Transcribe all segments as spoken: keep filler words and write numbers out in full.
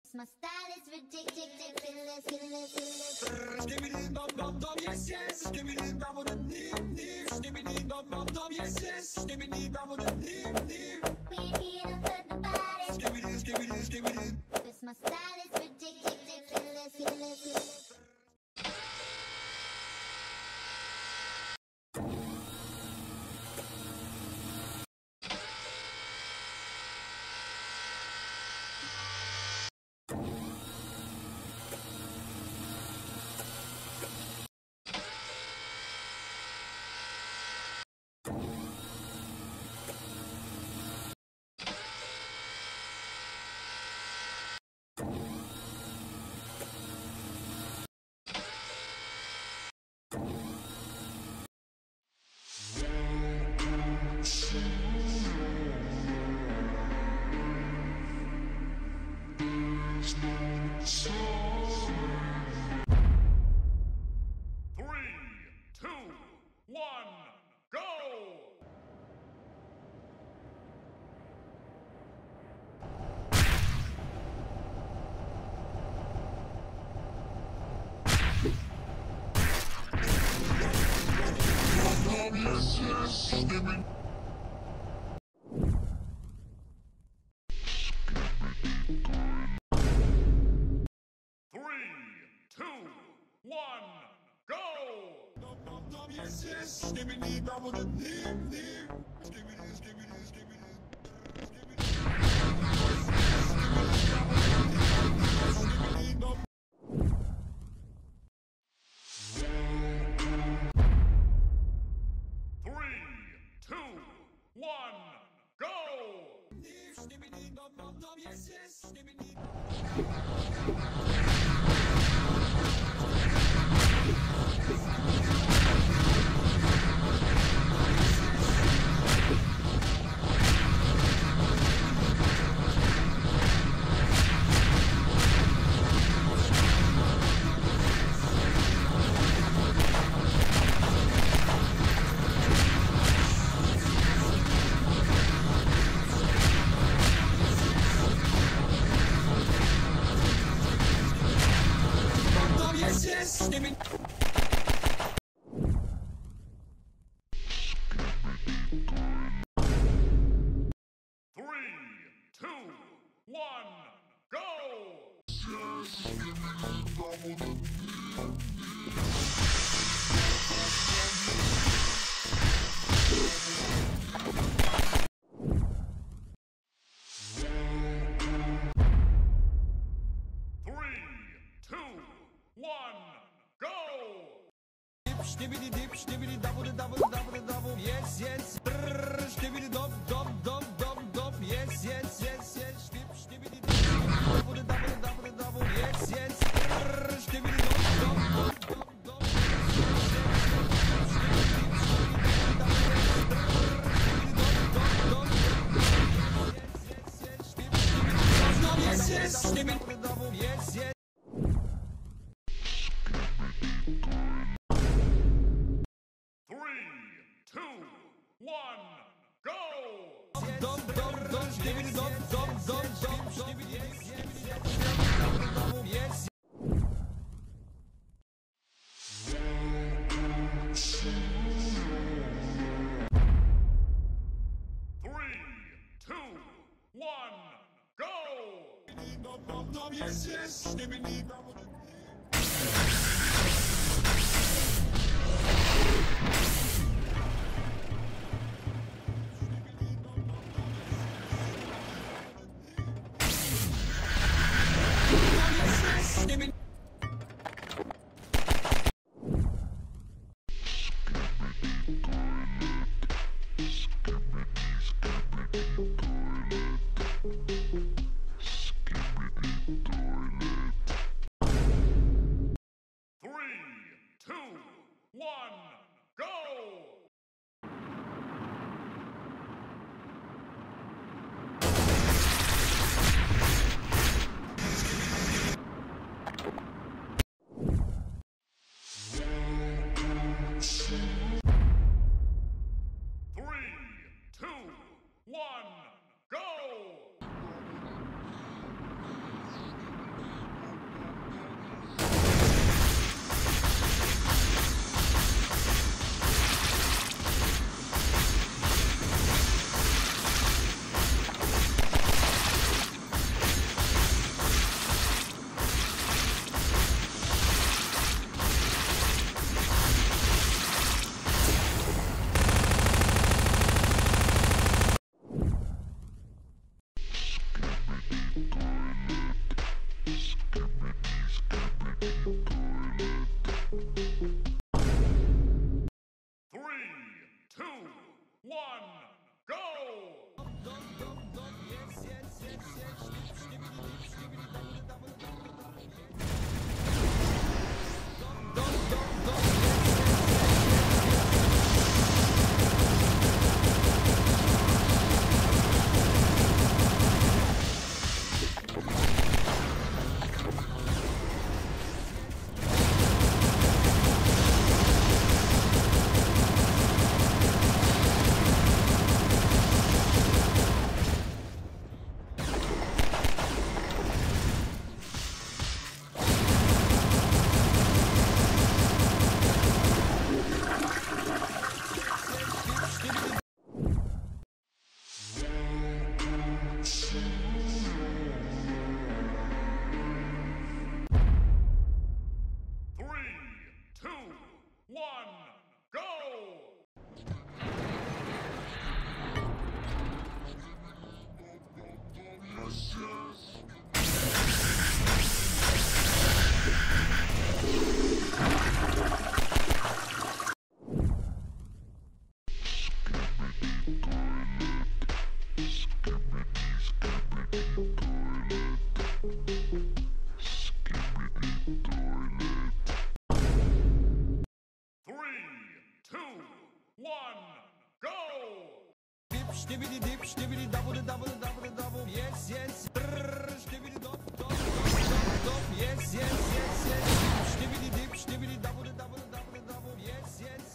My style is ridiculous, ridiculous. Give me the dum dum dum, yes yes. Give me the dum dum dim dim. Give me the dum dum dum, yes yes. Give me the dum dum dim dim. We're here to hurt the body. Give me this, give me this, give me this. Cause my style is ridiculous, ridiculous. Yes, yes. Give me the double the dim dim. Give me this, give me this, give me this. Give me this. Give me the Three, two, one, go! Give me the dum dum dum, yes yes. Give me the yes yes. Give me Three, two, one, go! Three, two, one, go! Skibidi dip, skibidi double the double the double the double. Yes, yes. Brrr, skibidi dop, dop, dop, dop, dop. Yes, yes, yes, yes. Skip, skibidi double the double the double the double. Yes, yes. Brrr, skibidi dop, dop, dop, dop, dop. Yes, yes, skibidi double the double. Yes, yes. Three, two, one, go! Dum dum dum, skibidi dum dum dum dum, skibidi yes, yes, yes, yes. Three, two, one, go! Dum dum dum, yes, yes, skibidi dum. Three, two, one, go! Skibidi dip, skibidi double, double, double, double. Yes, yes. Brrr, skibidi dop, dop, dop, dop. Yes, yes, yes, yes. Skibidi dip, skibidi double, double, double, double. Yes, yes.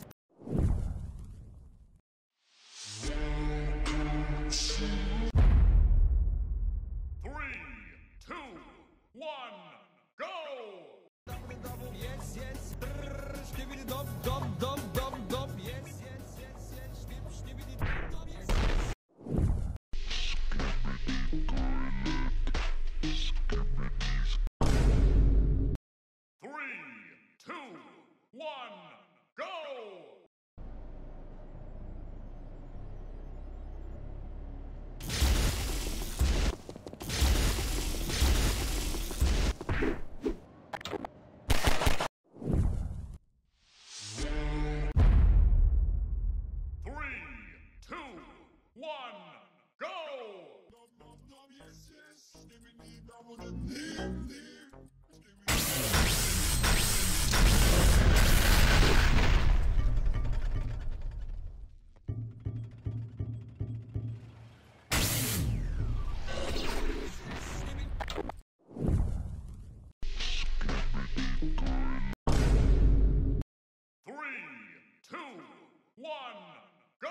Three, two, one, go! Double, double. Yes, yes. Brrr, skibidi dop, dop, dop, dop, dop. Yes, yes, yes, yes. Skib, skibidi dop, dop. Yes, yes. Three, two, one, go! Three, two, one, go! Three, two, one, go!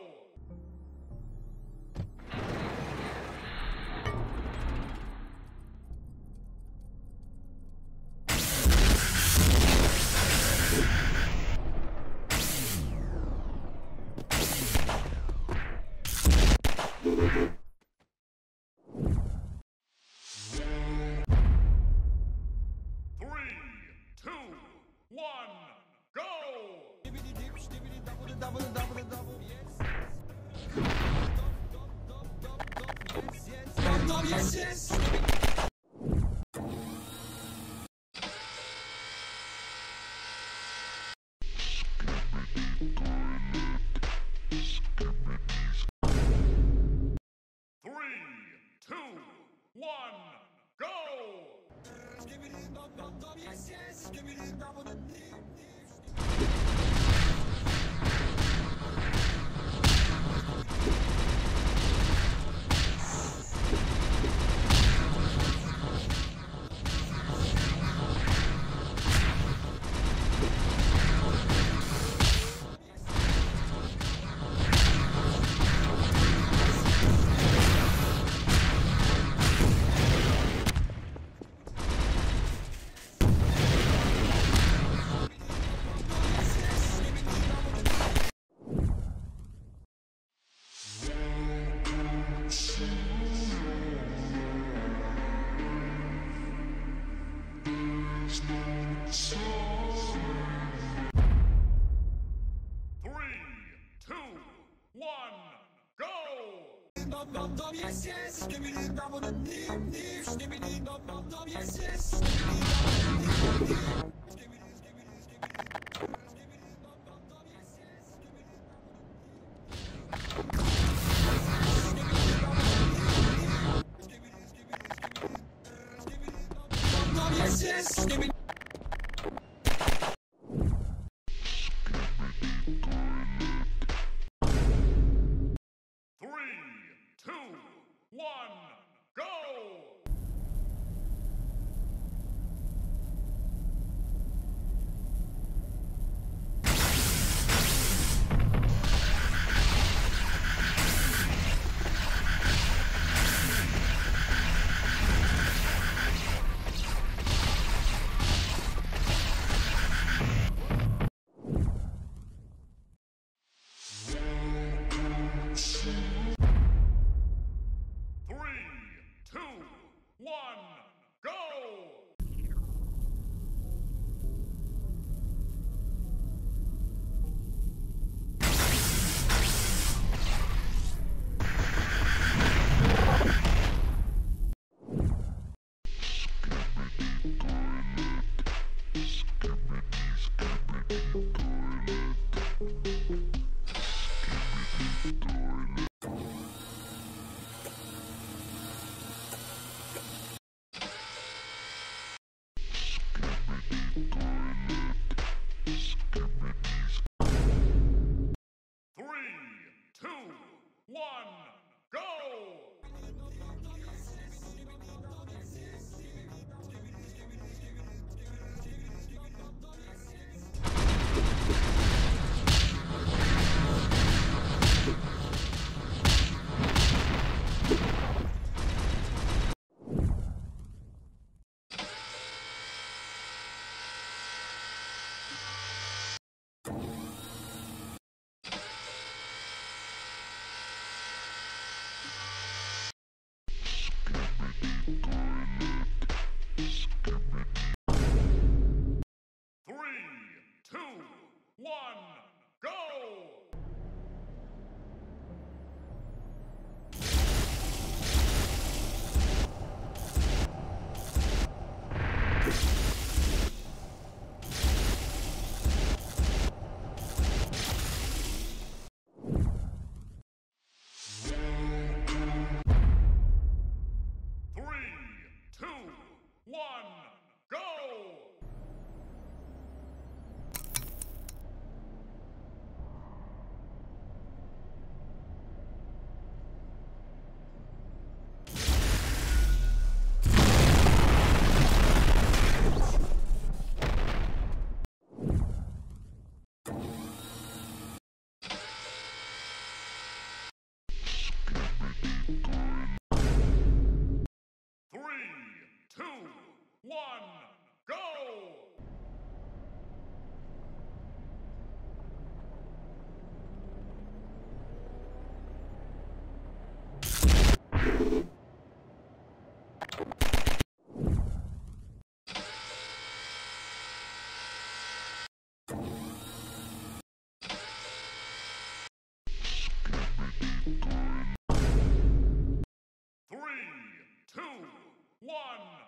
Three, two, one, go! Skibidi dip, skibidi double, double, double, double. Yes, yes. Dop, dop, dop, dop, dop. Yes, yes. Dop, dop, yes, yes. Three, two, one, go! Skibidi dop, dop, dop. Yes, yes. Skibidi double, dip, dip. Three, two, one, go! Dop, dop, dop, yes, yes. Skibidi double, dip, dip. Skibidi dop, dop, dop, yes, yes. Skibidi double, dip, dip. Skibidi, skibidi, skibidi. Skibidi dop, dop, dop, yes, yes. Skibidi double, skibidi double, dip, dip. Skibidi, skibidi, skibidi. Skibidi dop, dop, dop, yes, yes. Skibidi. Three, two, one, go! Two, one, go! Two, one, go! Three, two, one.